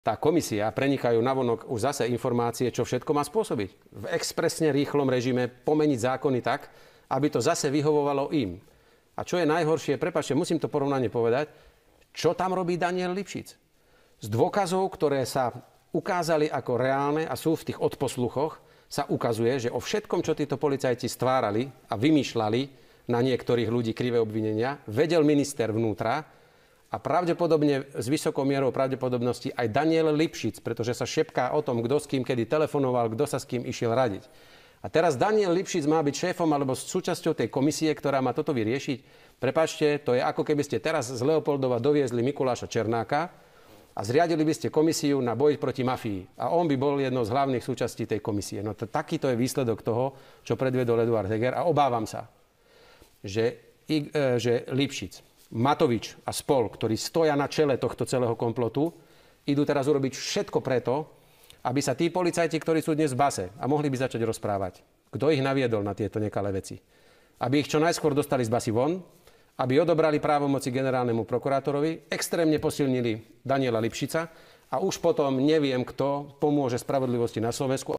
tá komisia, prenikajú navonok už zase informácie, čo všetko má spôsobiť. V expresne rýchlom režime pomeniť zákony tak, aby to zase vyhovovalo im. A čo je najhoršie, prepáčte, musím to porovnanie povedať, čo tam robí Daniel Lipšic. Z dôkazov, ktoré sa ukázali ako reálne a sú v tých odposluchoch, sa ukazuje, že o všetkom, čo títo policajti stvárali a vymýšľali na niektorých ľudí krivé obvinenia, vedel minister vnútra a pravdepodobne s vysokou mierou pravdepodobnosti aj Daniel Lipšic, pretože sa šepká o tom, kto s kým kedy telefonoval, kto sa s kým išiel radiť. A teraz Daniel Lipšic má byť šéfom alebo súčasťou tej komisie, ktorá má toto vyriešiť. Prepáčte, to je ako keby ste teraz z Leopoldova doviezli Mikuláša Černáka a zriadili by ste komisiu na boj proti mafii. A on by bol jednou z hlavných súčastí tej komisie. No takýto je výsledok toho, čo predviedol Eduard Heger. A obávam sa, že Lipšic, Matovič a spol, ktorí stoja na čele tohto celého komplotu, idú teraz urobiť všetko preto, aby sa tí policajti, ktorí sú dnes v base a mohli by začať rozprávať, kto ich naviedol na tieto nekalé veci, aby ich čo najskôr dostali z basy von, aby odobrali právomoci generálnemu prokurátorovi, extrémne posilnili Daniela Lipšica a už potom neviem, kto pomôže spravodlivosti na Slovensku.